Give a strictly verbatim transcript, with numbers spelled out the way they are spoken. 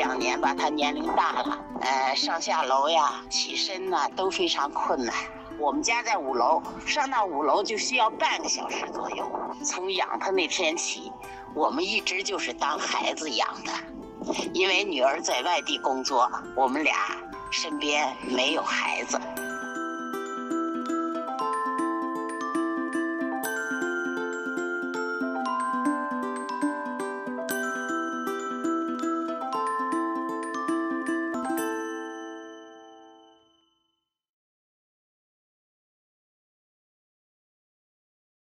两年吧，他年龄大了，呃，上下楼呀、起身呐、都非常困难。我们家在五楼，上到五楼就需要半个小时左右。从养他那天起，我们一直就是当孩子养的。因为女儿在外地工作，我们俩身边没有孩子。